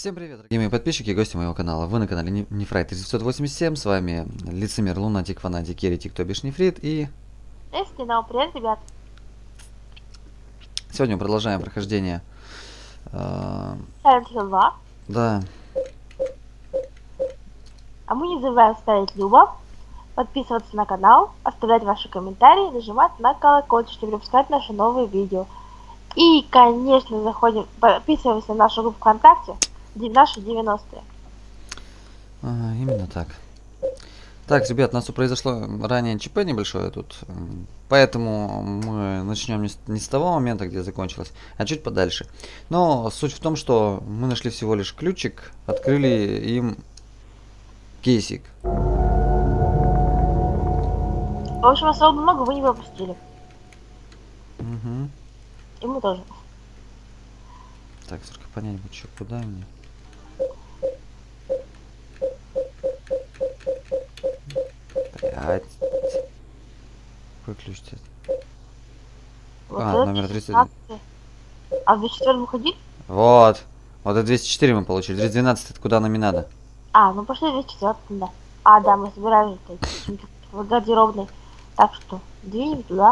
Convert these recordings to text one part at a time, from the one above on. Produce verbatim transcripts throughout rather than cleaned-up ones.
Всем привет, дорогие мои подписчики и гости моего канала. Вы на канале Нефрайт девятьсот восемьдесят семь. С вами лицемер, лунатик, фанатик, еретик, то бишь Нефрит. И Эскинал, привет, ребят. сегодня мы продолжаем прохождение. э, Silent Hill два. Да, А мы не забываем ставить любо, подписываться на канал, оставлять ваши комментарии, нажимать на колокольчик, чтобы не пропускать наши новые видео. И, конечно, заходим, подписываемся на нашу группу ВКонтакте, наши девяностые. а, именно так. Так, ребят, у нас тут произошло ранее ЧП небольшое тут. м, Поэтому мы начнем не с, не с того момента, где закончилось, а чуть подальше. Но суть в том, что мы нашли всего лишь ключик, открыли им кейсик. В общем, особо много вы не пропустили. Угу. И мы тоже. Так, только понять будет, что куда мне. Блядь. Какой ключ-то? Вот А, это номер тридцать один. шестнадцать. А в двадцать четвёртом выходить? Вот. Вот это двести четыре мы получили. двести двенадцать это куда нам и надо. А, ну пошли в двадцать четвёртом, да. А, да, мы собираемся в гардеробной. Так что, двинем туда.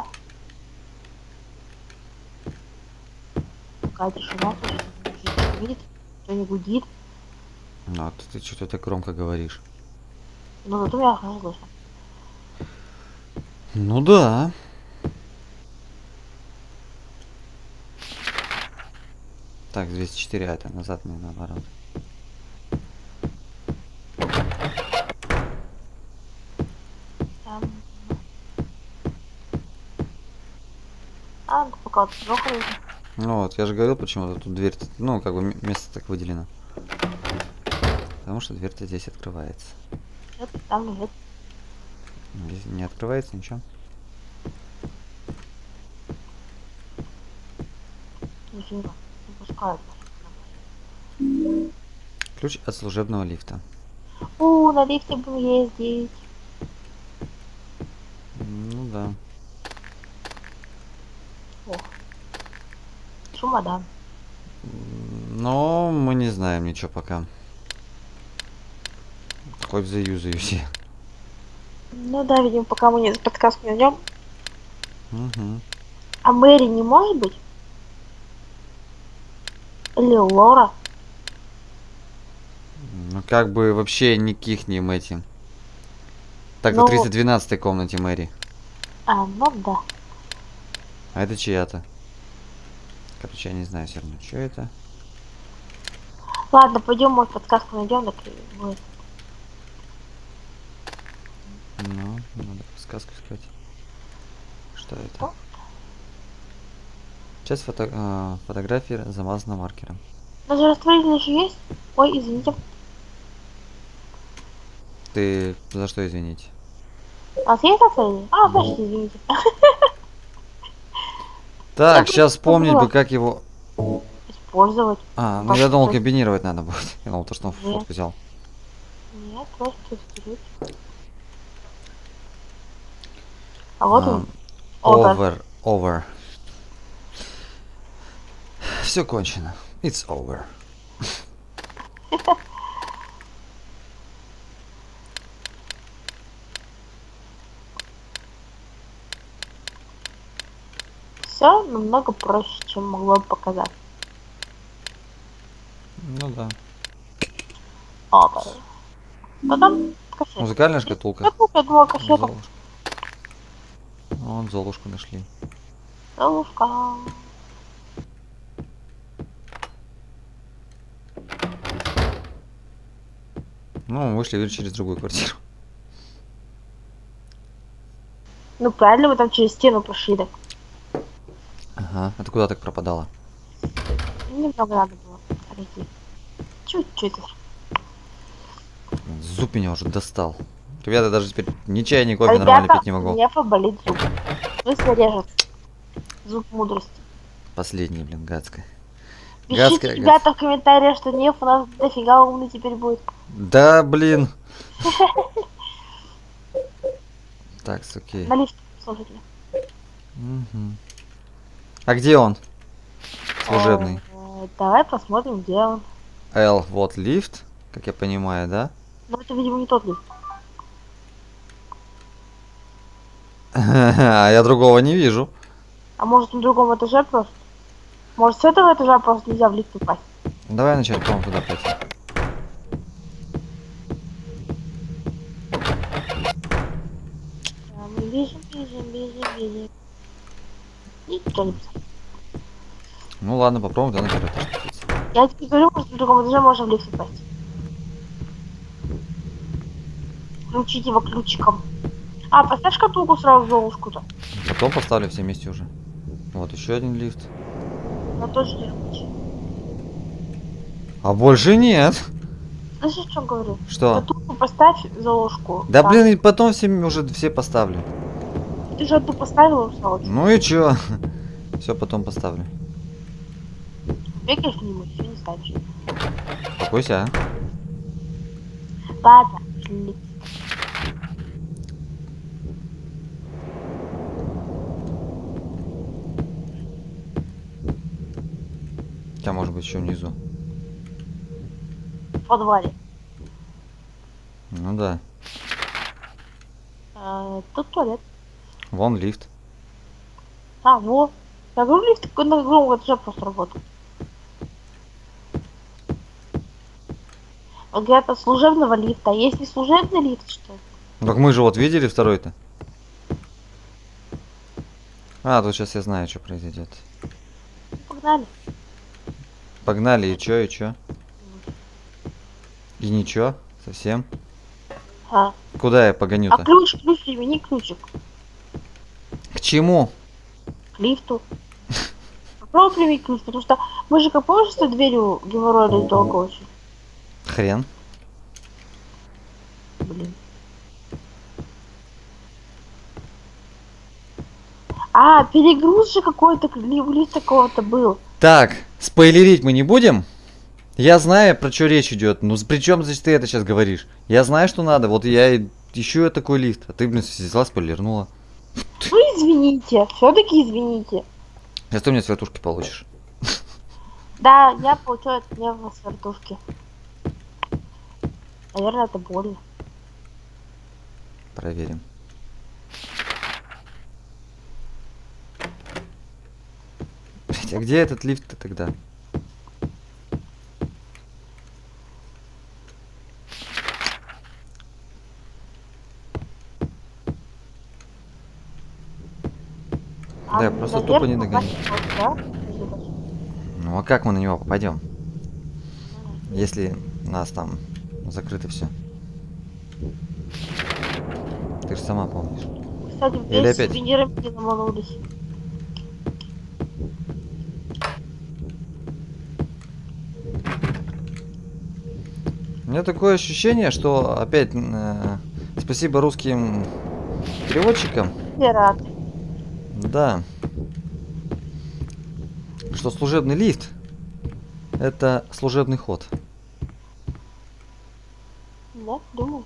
Какая тишина, слушай, видит, что не гудит. Ну, а ты что-то так громко говоришь. Но зато меня хорошо слышно. Ну да. Так, двести четыре, а это назад мне наоборот. Там... А, ну пока вот проходит. Ну вот, я же говорил, почему тут дверь, ну, как бы место так выделено. Потому что дверь-то здесь открывается. Что-то там лежит. Здесь не открывается ничего. Ничего, не пускают. Ключ от служебного лифта. У, на лифте будем ездить. Ну да. Ох. Чемодан. Но мы не знаем ничего пока. Хоть заюзаюсь. Ну да, видимо, пока мы не подсказку не идем. Угу. А Мэри не может быть? Или Лора? Ну как бы вообще никаких не этим. Так, в Ну, триста двенадцатой комнате Мэри. а, ну да. А это чья-то? Короче, я не знаю все равно, что это. Ладно, пойдем, может, подсказку найдем, так и будет. Ну, надо сказку искать. Что это? Что? Часть фото э, фотографии замазана маркером. Даже растворитель еще есть? Ой, извините. Ты за что извинить? У вас есть растворитель? А, значит, извините. Так, Я сейчас вспомнить забыла бы, как его... использовать. А, ну Как я думал, это? комбинировать надо будет. Я думал, то, что он Нет. фотку взял. Нет, просто вперед. А вот он. Овер. Over, over. Все кончено. It's over. Все намного проще, чем могло бы показать. Ну да. Овер. Что там? Кассета. Музыкальная шкатулка. Шкатулка, я думала, кассета. Золушка. Вон Золушку нашли. Золушка. Ну, вышли видишь, через другую квартиру. Ну правильно, вы там через стену прошли, так. Ага. А ты куда так пропадала? Немного надо было отойти. Чуть-чуть. Зуб меня уже достал. Ребята, даже теперь ни чая, ни кофе нормально Ребята, пить не у могу. Нефа болит зуб. В смысле режет. Зуб мудрости. Последний, блин, гадская. Пишите, Гадская, ребята, гадская. в комментариях, что Неф у нас дофига умный теперь будет. Да, блин. Так, окей. На лифте, слушайте. Угу. А где он? Служебный. Э, Давай посмотрим, где он. L, вот лифт, как я понимаю, да? Но это, видимо, не тот лифт. А я другого не вижу. А может, на другом этаже просто? Может, с этого этажа просто нельзя в лифт попасть? Давай начать, по-моему, туда пойти. А, мы бежим, бежим, бежим, бежим. Никто не писал. Ну ладно, попробуем, да, на первый этаж спуститься. Я тебе говорю, может, на другом этаже можно в лифт попасть. Включить его ключиком. А, поставь шкатулку сразу в Золушку-то. Потом поставлю все вместе уже. Вот еще один лифт. На тот же ключ. А больше нет. Слышишь, что говорю? Что? Шкатулку поставь Золушку. Да там. блин, и потом все уже все поставлю. Ты же одну поставила, Русалочку. Ну и чё? Все потом поставлю. Бегаешь мимо, все не ставишь. Успокойся, а? Ладно, шли. Хотя может быть еще внизу. В подвале. Ну да. А, тут туалет. Вон лифт. А, во. Я говорю, лифт на другом этаже просто работает. Вот говорят, от служебного лифта. А есть не служебный лифт, что ли? Ну так мы же вот видели второй-то. А, тут сейчас я знаю, что произойдет. Погнали. Погнали, и чё, и чё? И ничего, совсем. А, Куда я а погоню-то? ключ, ключ, имени ключик. К чему? К лифту. Попробуй применить ключ, потому что мы же как помнишь, что дверью геморроили долго очень. Хрен. Блин. А, перегруз же какой-то, ли- лифт такого-то был. Так, спойлерить мы не будем. Я знаю, про что речь идет. Ну, при чем здесь ты это сейчас говоришь? Я знаю, что надо. Вот я и ищу я такой лифт. А ты, блин, взяла, спойлернула. Ну извините, все-таки извините. Сейчас ты мне с вертушки получишь. Да, я получаю от нервной свертушки. Наверное, это больно. Проверим. Блять, а где этот лифт-то тогда? А Да, я просто наверх тупо не догоню. попасть можно, да? Ну а как мы на него попадем? Если у нас там закрыто все. Ты же сама помнишь. Кстати, Или весь опять? пирамиды ломанулись. У меня такое ощущение, что опять э, спасибо русским переводчикам. Я рад. Да. Что служебный лифт это служебный ход. Да, думаю.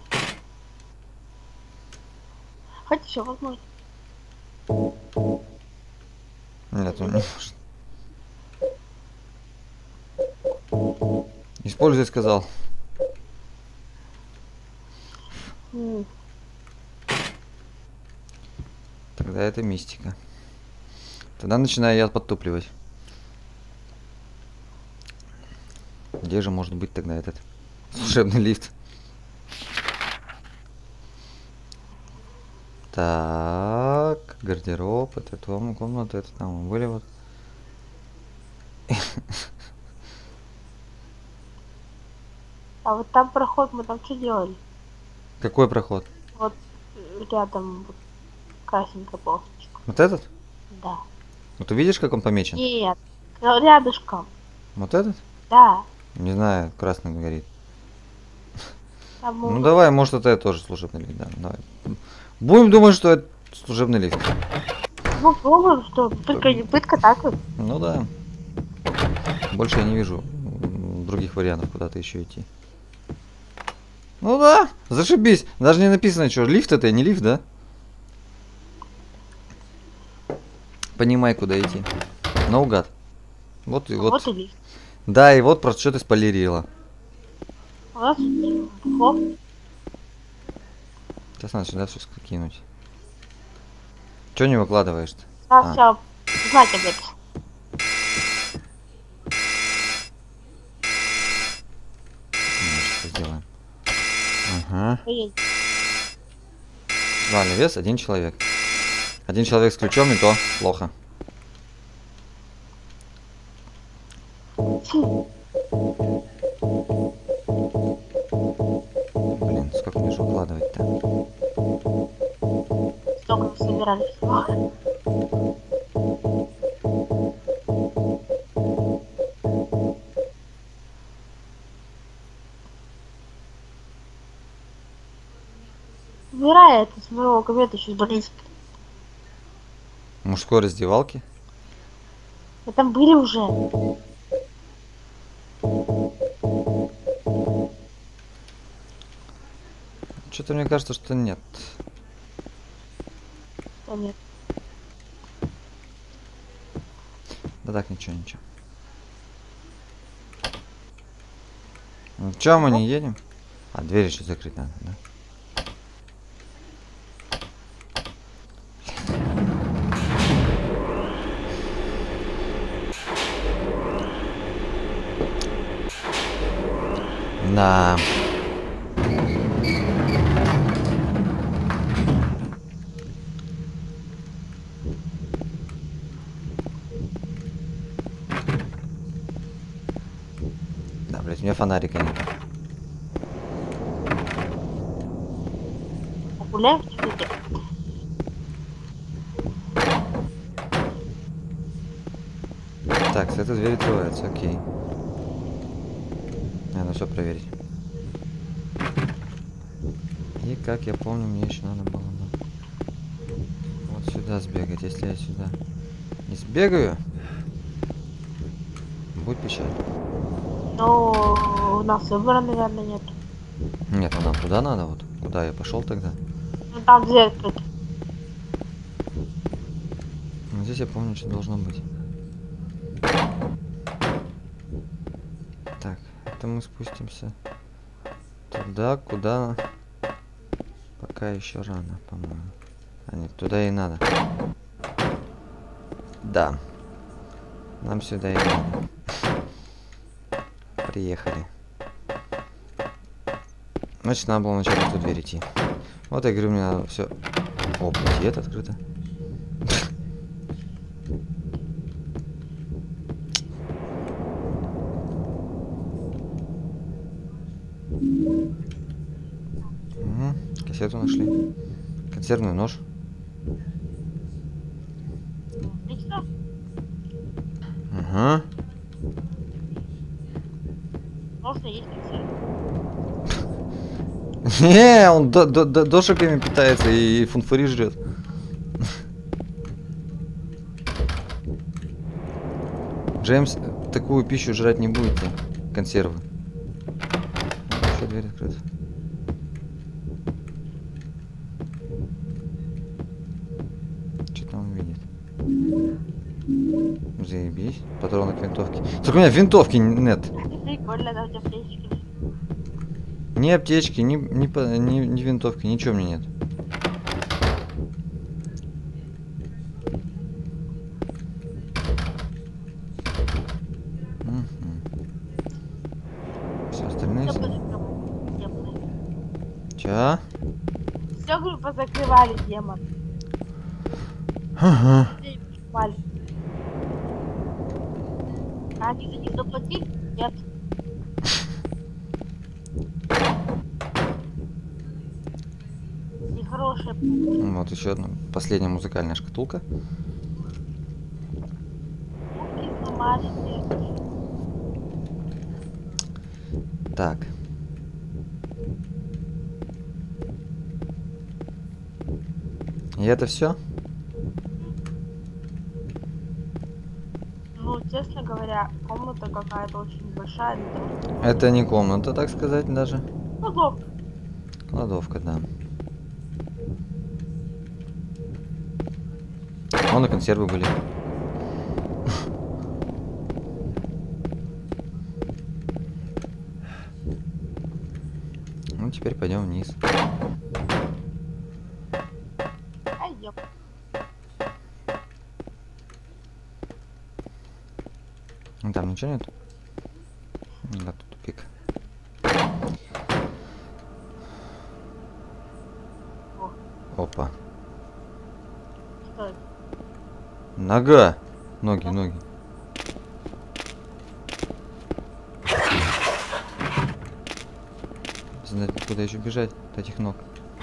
Хотя все возможно. Нет, он не может. Используй, сказал. М, Тогда это мистика. Тогда начинаю я подтупливать. Где же может быть тогда этот служебный лифт? Так, гардероб, это том, комната, это там были вот. А вот там проход мы там что делали? Какой проход? Вот э, рядом вот красненькая полосочка. Вот этот? Да. Вот ты видишь, как он помечен? Нет, э, рядышком. Вот этот? Да. Не знаю, красный горит. Там Ну мы- давай, может это тоже служебный лифт, да, давай. Будем думать, что это служебный лифт. Ну, пробуем, что пытка не пытка, так вот. Ну да. Больше я не вижу м, других вариантов куда-то еще идти. Ну да, зашибись. Даже не написано, что лифт это, не лифт, да? Понимай, куда идти. Наугад. Вот и вот. Вот и лифт. Да, и вот про что ты спойлерила. У нас тут духовка. Сейчас надо сюда все скинуть. Че не выкладываешь-то? А, А. все, знать об этом. Ну, что сделаем? Ага. Поедем. Ладно, вес один человек. Один человек с ключом, и то плохо. Блин, сколько мне же укладывать-то? Столько собирали всего. Убирай это с моего кабинета еще близко. Мужской раздевалки? Мы там были уже. Что-то мне кажется, что нет. Да нет. Да так, ничего, ничего. Ну, чё, мы не едем? А, дверь еще закрыть надо, да? Да. Да, блять, у меня фонарика нет. Погуляем в темноте. Так, с этой двери открывается, окей. Надо все проверить. И как я помню, мне еще надо было бы вот сюда сбегать. Если я сюда не сбегаю, будет печаль. Но у нас выбора, наверное, нет. Нет, ну нам туда надо, вот. Куда я пошел тогда? Ну там дверь открыта. Ну, здесь я помню, что должно быть. Так, это мы спустимся туда, куда пока еще рано, по-моему. А нет, туда и надо. Да. Нам сюда и надо. Приехали. Значит, надо было вначале в ту дверь идти. Вот я говорю, мне надо все. О, блядь, и это открыто. Угу. Кассету нашли. Консервный нож. Отлично. Ага. Можно есть консервы. Не, он до- до- до- дошиками питается и фунфури жрет. Джеймс такую пищу жрать не будете. Консервы. Еще дверь открыта. Что там он видит? Заебись. Патроны к винтовке. Только у меня винтовки нет. Прикольно, да, у тебя птички. Ни аптечки, ни, ни, по- ни, ни винтовки, ничего мне нет. Все остальные Все сняли. позакрывали. Ча? Все, говорю, позакрывали, демон. Ага. Маленький. А они за них заплатили? Нет. Нехорошие. Вот еще одна последняя музыкальная шкатулка. Пушки сломали. Так. И это все? Ну, честно говоря, комната какая-то очень большая. но Это не комната, так сказать, даже. Кладовка. Кладовка, да. Вон и консервы были. Ну, теперь пойдем вниз. Пойдем. Ну, там ничего нет? Да, тут тупик. О, Опа. что это? Нога. Ноги, Да. ноги. Знать, куда еще бежать от этих ног.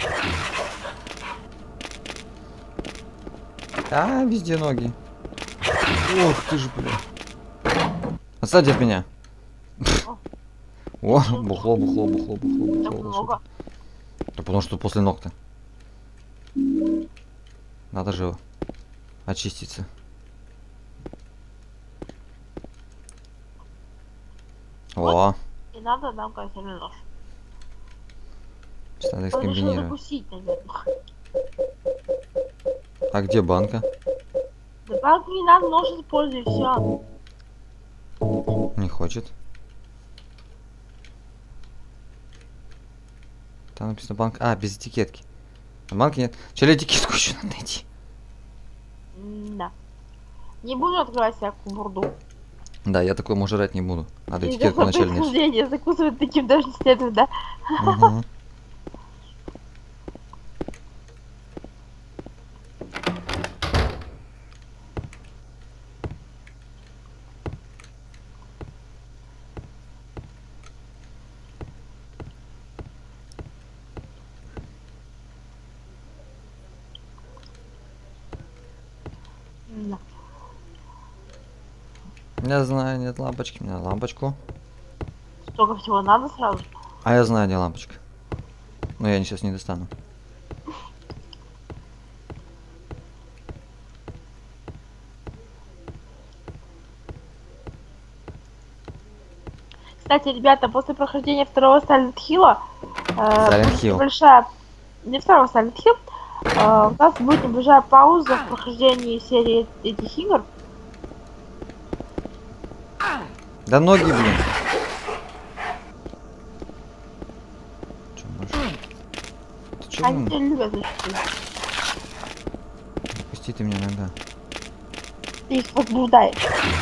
А, везде ноги. Ох ты ж, бля. Отстань от меня. О, О, бухло, бухло, бухло, бухло, так бухло. много. Да потому что после ног-то. Надо же очиститься. О, И надо нам консервный нож. надо Он решил скомбинировать. закусить, наверное. А где банка? Да банку не надо, нож используй, все. Не хочет. Там написано банк. А, без этикетки. А банки нет. Че, этикетку еще надо найти? Да. Не буду открывать всякую бурду. Да, я такой может жрать не буду. Надо И этикетку за вначале найти. происхождение закусывать таким даже не следует, да? Мгм. Да. Я знаю, нет лампочки. Мне лампочку. Столько всего надо сразу. А я знаю, где лампочка. Но я сейчас не достану. Кстати, ребята, после прохождения второго Silent Hill, э, Silent будет Hill. небольшая... Не второго Silent Hill, э, у нас будет небольшая пауза в прохождении серии этих игр. Да ноги, блин. Чё, больше? Ты чё, Они блин? тебя любят защитить. Пусти ты меня нога. Ты их возбуждаешь.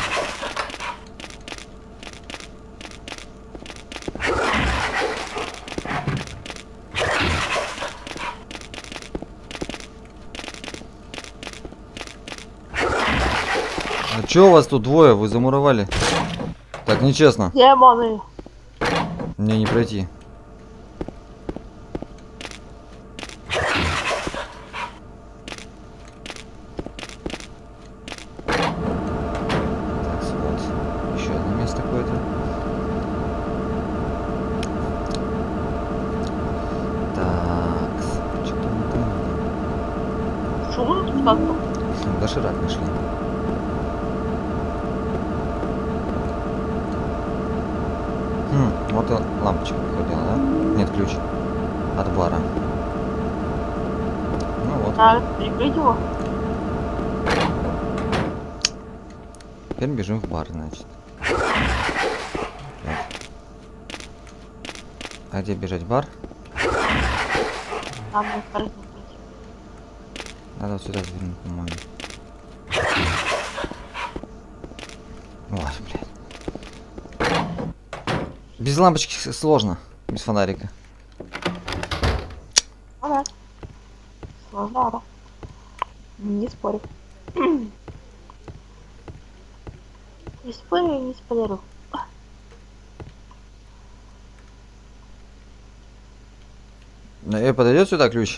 А чё у вас тут двое? Вы замуровали? Так нечестно. Демоны. Мне не пройти. Так, вот. Еще одно место какое-то. Так. Что-то мы там. Шумно тут как-то. Доширак нашли. Хм, вот и лампочка выходила, да? Нет, ключ. От бара. Ну вот. Надо прикрыть его. Теперь бежим в бар, значит. Так. А где бежать в бар? Нам будет прыгнуть. Надо вот сюда завернуть, по-моему. Ой, блядь. Без лампочки с- сложно. Без фонарика. Ага. Сложновато. Не спорю. Не спорю и не спойлерю. Ну, и подойдет сюда ключ?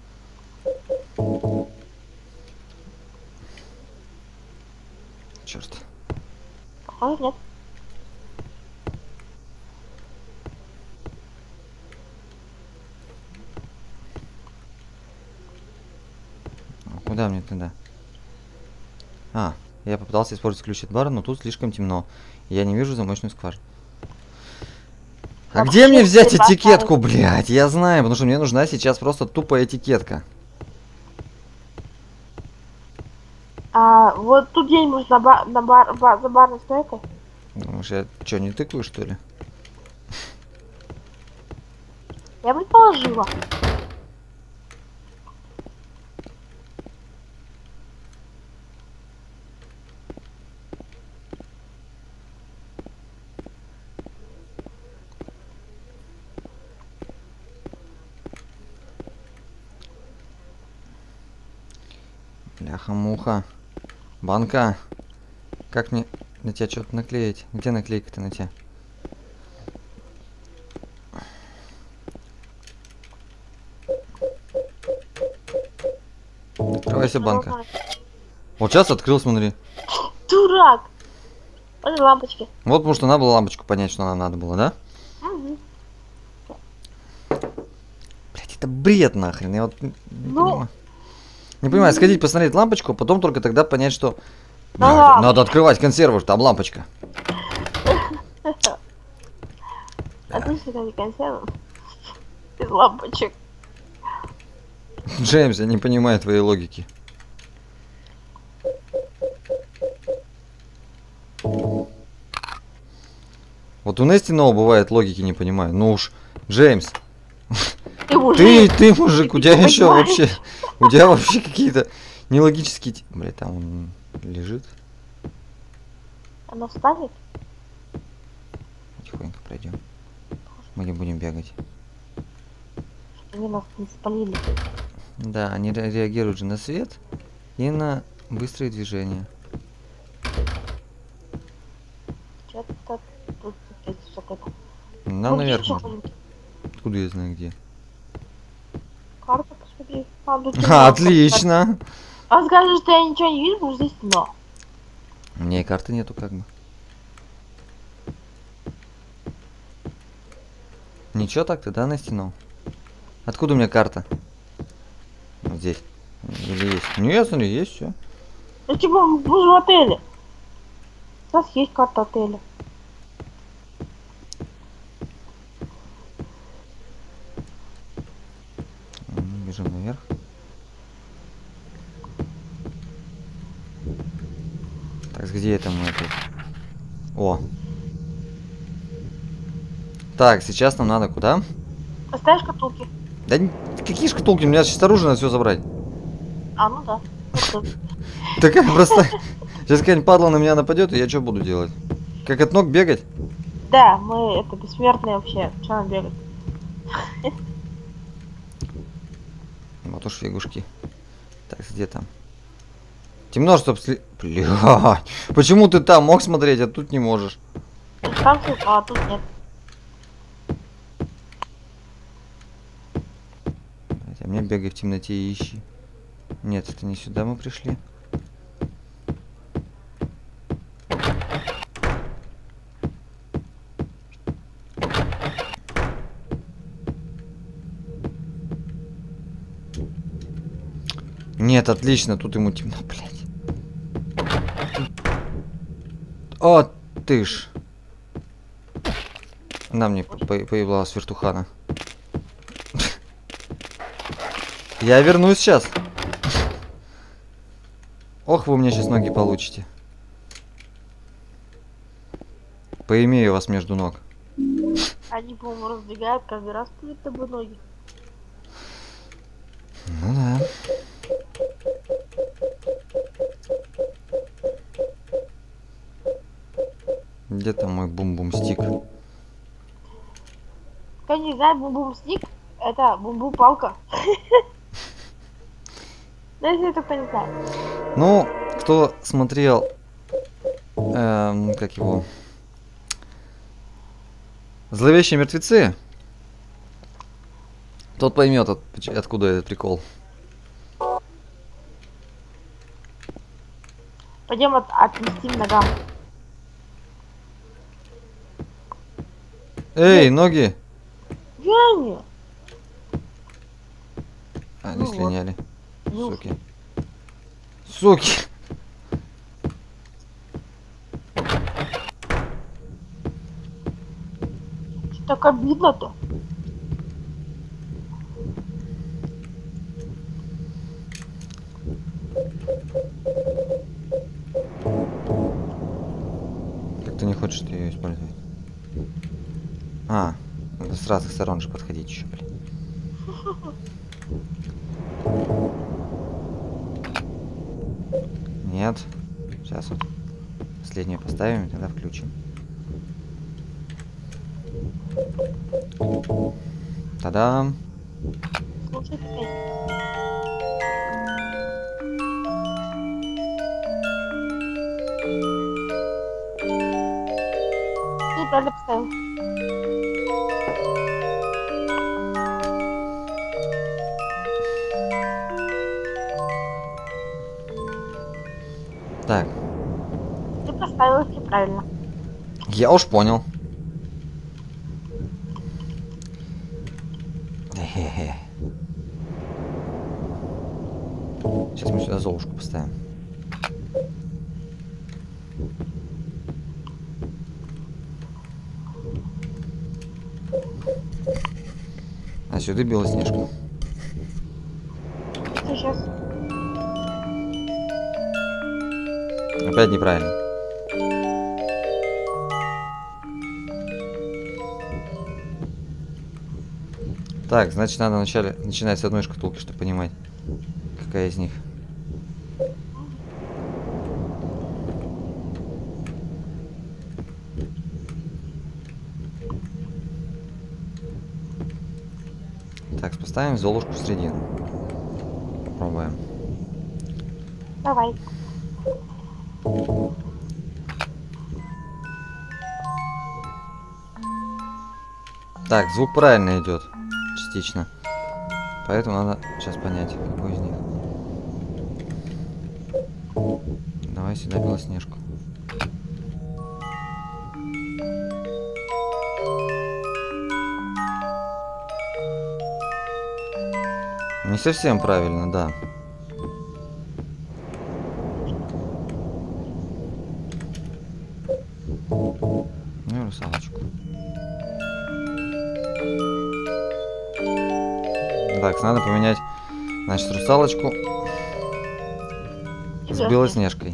Черт. Похоже, нет. А куда мне тогда? А, я попытался использовать ключ от бара, но тут слишком темно. Я не вижу замочную скважину. А Вообще, где мне взять ты этикетку, блядь? Я знаю, потому что мне нужна сейчас просто тупая этикетка. А вот тут где-нибудь на, ба на бар, ба за барной стойкой. Думаешь, я что, не тыкаю, что ли? Я предположила. Бляха-муха. Банка. Как мне на тебя что-то наклеить? Где наклейка-то на тебя? Открывайся, банка. Вот сейчас открыл, смотри. Дурак! Вот и лампочки. Вот потому что надо было лампочку понять, что нам надо было, да? Угу. Блять, это бред нахрен. Я вот не, не Ну. понимаю. Не понимаю, сходить посмотреть лампочку, а потом только тогда понять, что... Да Блядь, ладно. надо открывать консерву, там лампочка. Отлично, как консервы. Без лампочек. Джеймс, я не понимаю твоей логики. Вот у Нести Ноу бывает логики не понимаю. Ну уж, Джеймс, Ты мужик. ты, ты мужик, Ты у тебя не еще понимаешь. вообще, у тебя вообще какие-то нелогические... те- Блядь, там он лежит. Она встанет? Тихонько пройдем. Мы не будем бегать. Они нас не спалили. Да, они ре- реагируют же на свет и на быстрые движения. Что-то тут опять что-то. Нам Ну, наверх чё, можно. чё-нибудь? Откуда я знаю где? Карту посмотри. А, тут А, темно. отлично! А скажешь, что я ничего не вижу, потому что здесь темно. У меня и карты нету как бы. Ничего так ты, да, настянул? Откуда у меня карта? Вот здесь. Или есть? Нет, смотри, есть все. Ну типа, мы же в отеле. У нас есть карта отеля. Бежим наверх. Так, где это мы тут? О. Так, сейчас нам надо куда? Поставишь шкатулки? Да н- какие шкатулки? У меня сейчас оружие надо все забрать. А, ну да. Вот тут. Такая просто... Сейчас какая-нибудь падла на меня нападет, и я что буду делать? Как от ног бегать? Да, мы это бессмертные вообще. Че нам бегать? Вот уж фигушки. Так, где там? Темно, чтоб сли... Блядь. Почему ты там мог смотреть, а тут не можешь? Там светло, а тут нет. Блядь, а мне бегай в темноте и ищи. Нет, это не сюда мы пришли. Нет, отлично, тут ему темно, блядь. О, ты ж. На мне по- появилась вертухана. Я вернусь сейчас. Ох, вы у меня сейчас ноги получите. Поимею вас между ног. Они, по-моему, раздвигают каждый раз перед тобой ноги. Ну да. Где там мой бум-бум-стик? Кто не знает, бум-бум-стик, это бум-бум-палка. Да, если это кто не знает. Ну, кто смотрел, эм, как его, Зловещие мертвецы, тот поймет, от- поч- откуда этот прикол. Пойдем от, отместим ногам. Эй, ноги! Женя! А, Ну не вот. слиняли. Ну, Суки. Суки! что так обидно-то? Как ты не хочешь ты ее использовать? А, надо с разных сторон же подходить еще, блин. Нет. Сейчас вот последнюю поставим и тогда включим. Та-дам! Слушай теперь. Ты правильно поставил. Так, Ты поставил их неправильно. я уж понял. Хе-хе. Сейчас мы сюда Золушку поставим. А сюда Белоснежка. Сейчас. Опять неправильно. Так, значит, надо вначале начинать с одной шкатулки, чтобы понимать, какая из них. Так, поставим Золушку в середину. Попробуем. Давай. Так, звук правильно идет. Частично. Поэтому надо сейчас понять, какой из них. Давай сюда Белоснежку. Не совсем правильно, да. Ну и русалочку. Так, надо поменять, значит, русалочку с Белоснежкой.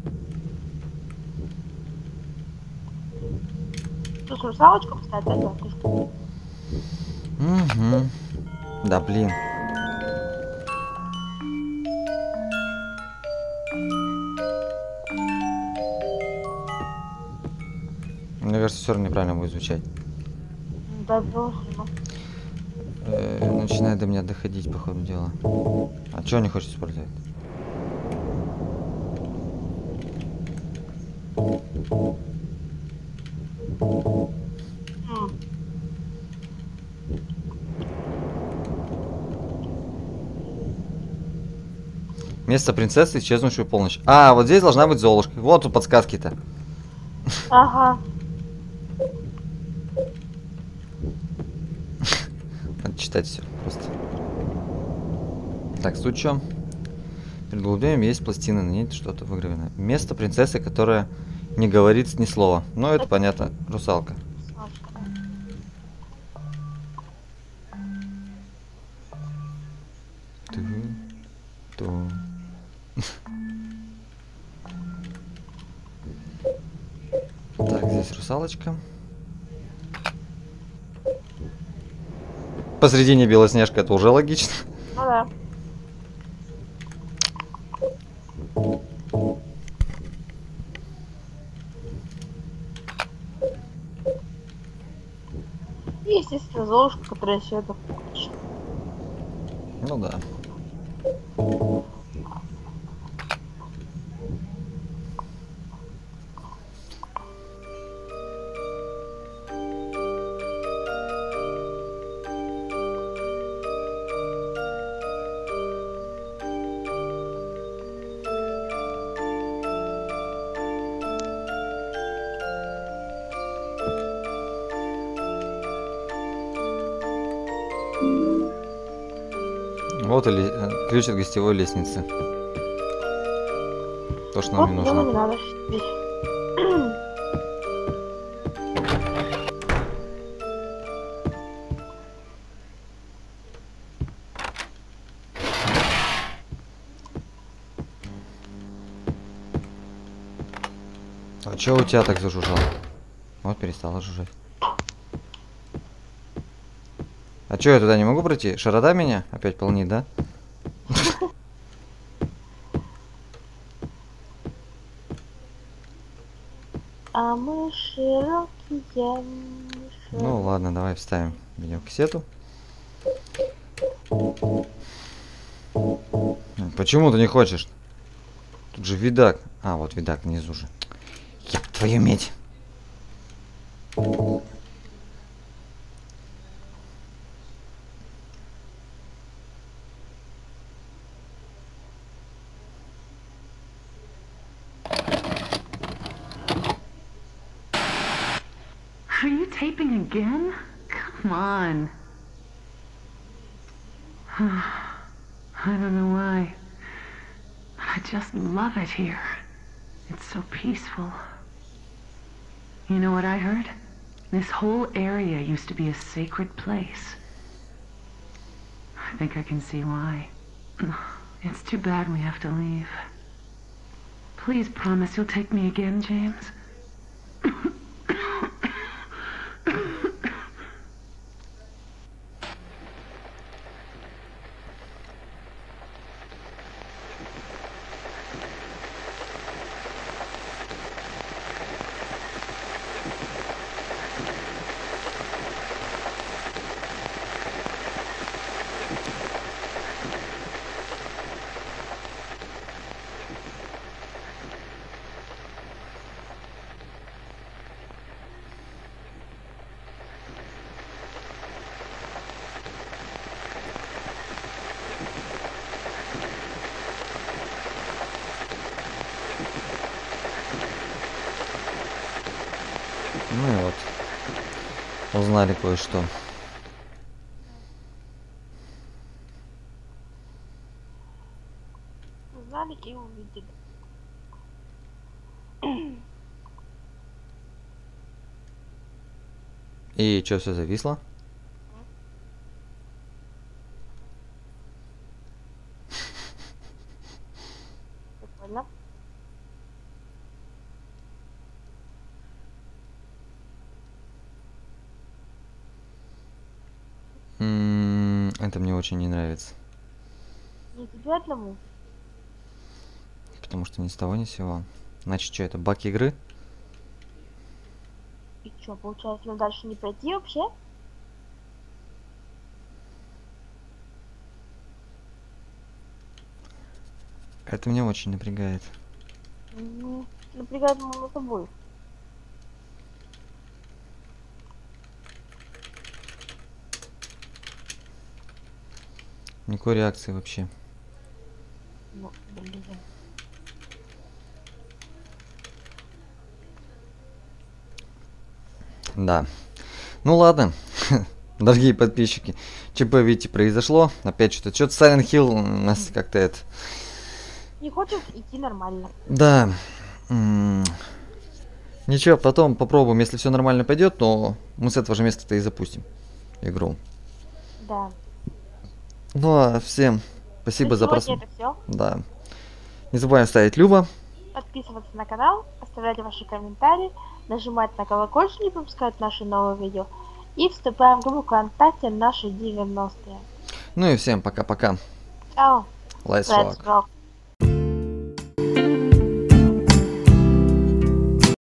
Тут русалочку поставить, да? Угу. Да, блин. Мне кажется, все равно неправильно будет звучать. Да, Белоснежка. Э, начинает до меня доходить, по ходу дела. А чего не хочет использовать? М. Место принцессы, исчезнувшую полночь. А, вот здесь должна быть Золушка. Вот тут подсказки-то. Ага. Надо читать все просто. Так, суть в чем? Перед голубями есть пластина, на ней что-то выгравировано. Место принцессы, которая не говорит ни слова. Ну, это понятно, русалка. Русалочка. Ту, ту. Так, здесь русалочка. Посредине Белоснежка, это уже логично. Ну да. И, естественно, Золушка, которая все это хочет. Ну да. Вот и ле- э, ключ от гостевой лестницы. То, что нам Вот не было не нужно. надо. А чё у тебя так зажужжало? Вот перестала жужжать. А чё, я туда не могу пройти? Шарода меня опять полнит, да? А мы широкие, мы Ну широкие. ладно, давай вставим видеокассету. Почему ты не хочешь? Тут же видак. А, вот видак внизу же. Еб твою медь. Are you taping again? Come on. I don't know why. I just love it here. It's so peaceful. You know what I heard? This whole area used to be a sacred place. I think I can see why. It's too bad we have to leave. Please promise you'll take me again, James. Ну и вот. Узнали кое-что. Узнали и увидели. И что, все зависло? Прикольно. М, Это мне очень не нравится. Не тебе одному. Потому что ни с того ни с сего. Значит, что, это баг игры? И чё, получается, нам дальше не пройти вообще? Это меня очень напрягает. Угу. Напрягает мама тобой. Никакой реакции вообще. Ну, блин. Да. Ну ладно. Дорогие подписчики. ЧП, видите, произошло. Опять что-то. Что-то Silent Hill у нас как-то это... Не хочет идти нормально. Да. М, Ничего, потом попробуем, если все нормально пойдет, то мы с этого же места-то и запустим игру. Да. Ну а всем спасибо На за сегодня просмотр. это все. Да. Не забываем ставить Люба. Подписываться на канал, оставлять ваши комментарии, нажимать на колокольчик, не пропускать наши новые видео. И вступаем в группу ВКонтакте наши девяностые. Ну и всем пока-пока. Чао. Let's Let's rock. rock.